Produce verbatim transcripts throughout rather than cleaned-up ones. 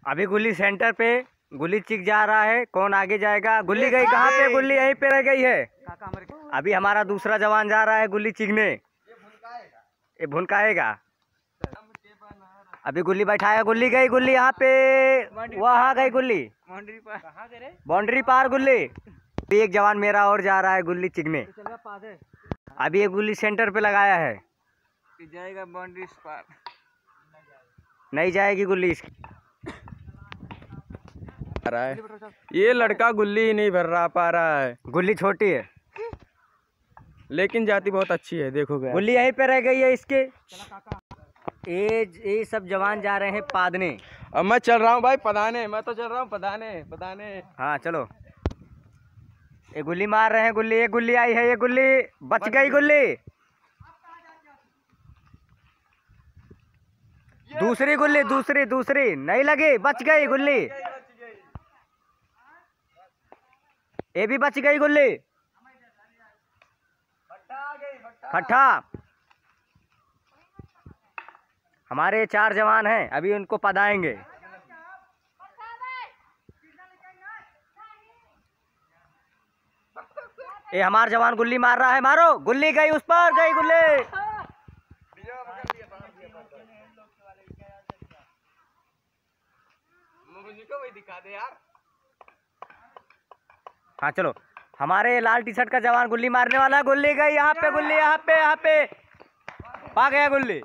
अभी गुल्ली सेंटर पे गुल्ली चिक जा रहा है। कौन आगे जाएगा? गुल्ली गई कहाँ पे? गुल्ली यहीं पे रह गई है। अभी हमारा दूसरा जवान जा रहा है गुल्ली चिकने। ये भुनकाएगा। अभी गुल्ली बैठाया। गुल्ली गई। गुल्ली यहाँ पे वहाँ गई। गुल्ली बाउंड्री पार। गुल्ली अभी एक जवान मेरा और जा रहा है गुल्ली चिकने। अभी ये गुल्ली सेंटर पे लगाया है। जाएगा बाउंड्री पार। नहीं जाएगी गुल्ली इसकी। रहा है ये लड़का गुल्ली ही नहीं भर रहा पा रहा है। गुल्ली छोटी है लेकिन जाति बहुत अच्छी है। देखो गया गुल्ली यहीं पे रह गई है इसके। ये ये सब जवान जा रहे हैं पादने। अब मैं चल रहा हूँ भाई पदाने। मैं तो चल रहा हूँ पदाने पदाने। हाँ चलो। ये गुल्ली मार रहे हैं। गुल्ली ये गुल्ली आई है। ये गुल्ली बच गई। गुल्ली दूसरी गुल्ली दूसरी दूसरी नहीं लगी। बच गई गुल्ली। ये भी बच गई गुल्ली। खट्टा हमारे चार जवान हैं। अभी उनको पदाएंगे। ये हमारा जवान गुल्ली मार रहा है। मारो। गुल्ली गई उस पर। गई गुल्ली। दिखा दे यार। हाँ चलो। हमारे लाल टी शर्ट का जवान गुल्ली मारने वाला है। गुल्ली गई यहाँ पे। गुल्ली यहाँ पे यहाँ पे पा गया। गुल्ली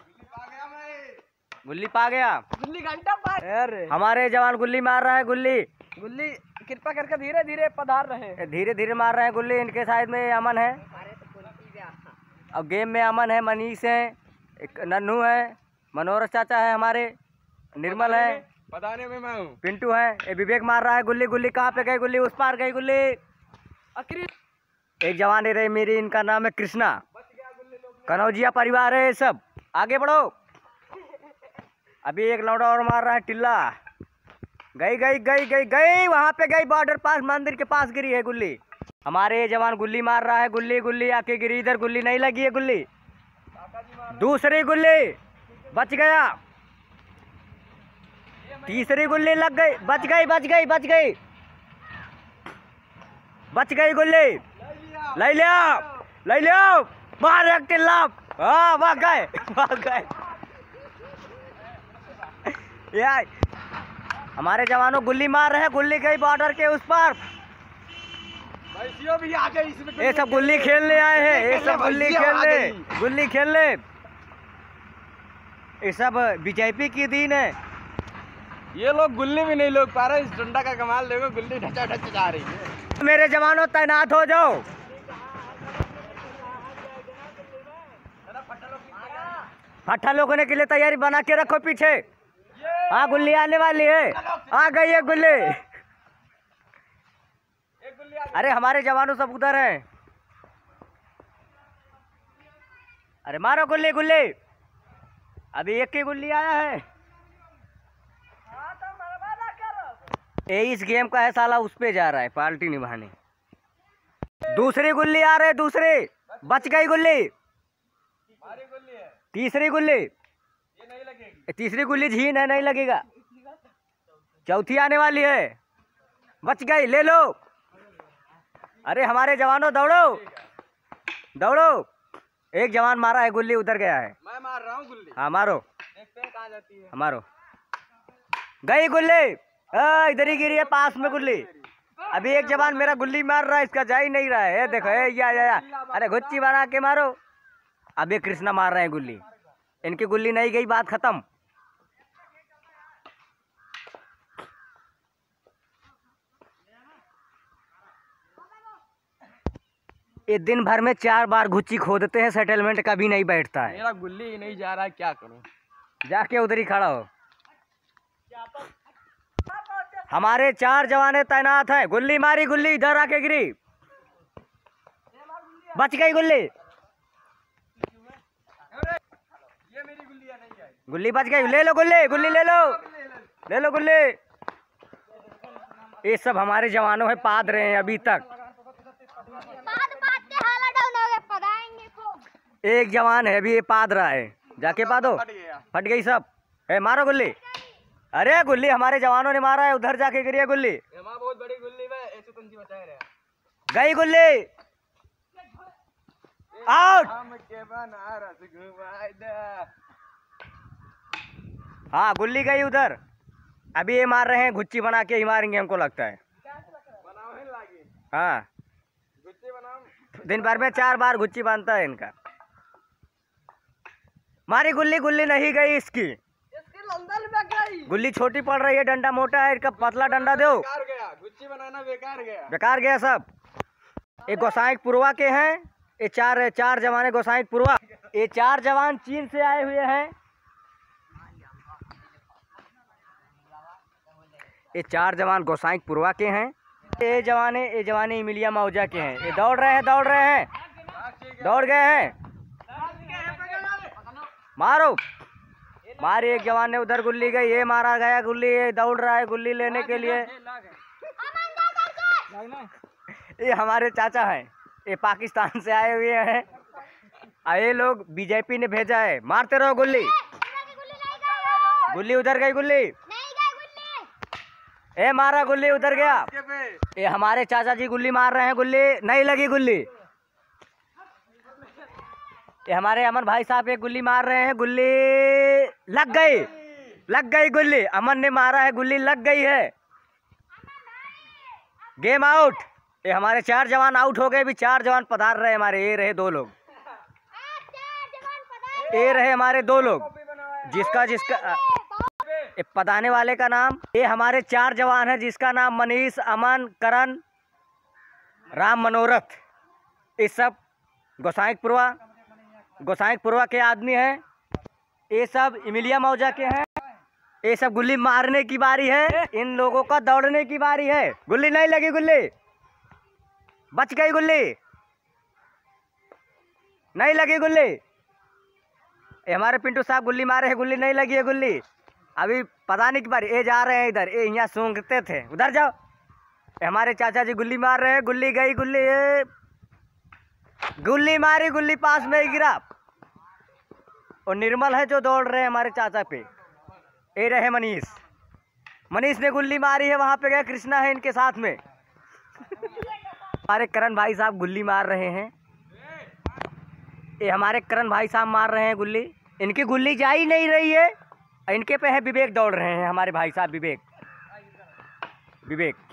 गुल्ली पा गया। गुल्ली घंटा पार। हमारे जवान गुल्ली मार रहा है। गुल्ली गुल्ली कृपा करके धीरे धीरे पधार रहे। धीरे धीरे मार रहे हैं गुल्ली। इनके साइड में अमन है। अब गेम में अमन है, मनीष है, एक नन्नू है, मनोरज चाचा है, हमारे निर्मल है, पदाने में मैं हूँ, पिंटू है। ये विवेक मार रहा है। गुल्ली गुल्ली कहाँ पे गई? गुल्ली उस पार गई। गुल्ली एक जवान रही मेरी। इनका नाम है कृष्णा। कनौजिया परिवार है सब। आगे बढ़ो। अभी एक लौड़ा और मार रहा है। टिल्ला गई गई गई गई गई वहाँ पे गई। बॉर्डर पास मंदिर के पास गिरी है गुल्ली। हमारे ये जवान गुल्ली मार रहा है। गुल्ली गुल्ली आके गिरी इधर। गुल्ली नहीं लगी है। गुल्ली दूसरी गुल्ली बच गया। तीसरी गुल्ली लग गई। बच गई बच गई बच गई बच गई गुल्ली। ले लिया ले लिया। मार एक टिल्ला। हाँ भाग गए भाग गए। यार हमारे जवानों गुल्ली मार रहे हैं। गुल्ली गई बॉर्डर के उस पार। भी आ गई इसमें। ये सब गुल्ली खेलने आए हैं। ये सब गुल्ली खेलने गुल्ली खेलने ये सब बीजेपी की दीन है। ये लोग गुल्ली भी नहीं लोग पा रहे। इस डंडा का कमाल देखो। गुल्ली ढचा ढच जा रही है। मेरे जवानों तैनात हो जाओ। फट्टा लोगों के लिए तैयारी बना के रखो पीछे। हाँ गुल्ली आने वाली है। आ गई है गुल्ली। अरे हमारे जवानों सब उधर हैं। अरे मारो गुल्ली गुल्ली। अभी एक ही गुल्ली आया है। ये इस गेम का है साला उस पे जा रहा है पार्टी निभाने। दूसरी गुल्ली आ रही। दूसरी बच गई गुल्ली। तीसरी गुल्ली तीसरी गुल्ली झीन है नहीं लगेगा। चौथी आने वाली है। बच गई। ले लो। अरे हमारे जवानों दौड़ो दौड़ो। एक जवान मारा है। गुल्ली उधर गया है। मैं मार रहा हूँ गुल्ली। हाँ मारो। देखते हैं कहाँ जाती है। मारो। गई गुल्ली। इधर ही गिरी है पास में गुल्ली। अभी एक जवान मेरा गुल्ली मार रहा है। इसका जा ही नहीं रहा है। देखो ए, या, या, या। अरे गुच्ची बना के मारो। अब ये कृष्णा मार रहे हैं गुल्ली। इनकी गुल्ली नहीं गई। बात खत्म। ये दिन भर में चार बार गुच्ची खोदते हैं। सेटलमेंट कभी नहीं बैठता है। मेरा गुल्ली ही नहीं जा रहा है। क्या करूं? जाके उधर ही खड़ा हो। हमारे चार जवाने तैनात हैं। गुल्ली मारी। गुल्ली इधर आके गिरी। बच गई गुल्ली। गुल्ली बच गई। ले लो गुल्ली। गुल्ली ले लो ले लो गुल्ली। ये सब हमारे जवानों है पाद रहे हैं अभी तक। एक जवान है अभी ये पाद रहा है। जाके पादो। फट गई सब। ए मारो गुल्ली। अरे गुल्ली हमारे जवानों ने मारा है, उधर जाके गिरी है गुल्ली। एमा बहुत बड़ी गुल्ली है, ऐसे तुमची बचाए रहे। गई गुल्ली, आउट। हम के बनारस घुमाए दे। हाँ गुल्ली गई उधर। अभी ये मार रहे हैं, गुच्ची बना के ही मारेंगे हमको लगता है। बनावे लागी। हाँ गुच्ची बनाओ। दिन भर में चार बार गुच्ची बांधता है इनका। मारी गुल्ली, गुल्ली नहीं गई इसकी। इसकी लंदन में गई। गुल्ली छोटी पड़ रही है, डंडा मोटा है, इसका पतला डंडा दो। बेकार गया, गुच्ची बनाना बेकार गया। बेकार गया सब। ये गोसाई पुरवा के हैं, ये चार चार जवान गोसाई पुरवा। ये चार जवान चीन से आए हुए हैं। ये चार जवान गोसाई पुरवा के हैं। ये जवाने ये जवाने इमिलिया मौजा के हैं। ये दौड़ रहे हैं, दौड़ रहे हैं, दौड़ गए हैं। मारो, मारी। एक जवान ने उधर गुल्ली गई, ये मारा गया गुल्ली। ये दौड़ रहा है गुल्ली लेने के लिए। ये हमारे चाचा हैं, ये पाकिस्तान से आए हुए हैं। और ये लोग बीजेपी ने भेजा है। मारते रहो गुल्ली। गुल्ली उधर गई, गुल्ली ए मारा, गुल्ली उधर गया। ये हमारे चाचा जी गुल्ली मार रहे हैं, गुल्ली नहीं लगी गुल्ली। ये हमारे अमन भाई साहब एक गुल्ली मार रहे हैं, गुल्ली लग गई, लग गई गुल्ली। अमन ने मारा है, गुल्ली लग गई है। Game out. ये हमारे चार जवान आउट हो गए। भी चार जवान पधार रहे हमारे। ये रहे दो लोग, ये रहे हमारे दो लोग। जिसका जिसका ये पधाने वाले का नाम, ये हमारे चार जवान हैं जिसका नाम मनीष, अमन, करण, राम मनोरथ। ये सब गोसाईपुरवा गोसाईपुरवा के आदमी हैं। ये सब इमिलिया मौजा के हैं। ये सब गुल्ली मारने की बारी है, इन लोगों का दौड़ने की बारी है। गुल्ली नहीं लगी, गुल्ली बच गई, गुल्ली नहीं लगी गुल्ली। ये हमारे पिंटू साहब गुल्ली मारे हैं, गुल्ली नहीं लगी है गुल्ली। अभी पता नहीं की बारी। ये जा रहे हैं इधर, ये यहाँ सूंघते थे, उधर जाओ। ये हमारे चाचा जी गुल्ली मार रहे हैं, गुल्ली गई, गुल्ली ये गुल्ली मारी, गुल्ली पास में ही गिरा। और निर्मल है जो दौड़ रहे हैं हमारे चाचा पे। ये रहे मनीष, मनीष ने गुल्ली मारी है, वहां पे गए। कृष्णा है इनके साथ में। हमारे करण भाई साहब गुल्ली मार रहे हैं। ये हमारे करण भाई साहब मार रहे हैं गुल्ली। इनकी गुल्ली जा ही नहीं रही है। इनके पे है विवेक, दौड़ रहे हैं हमारे भाई साहब विवेक, विवेक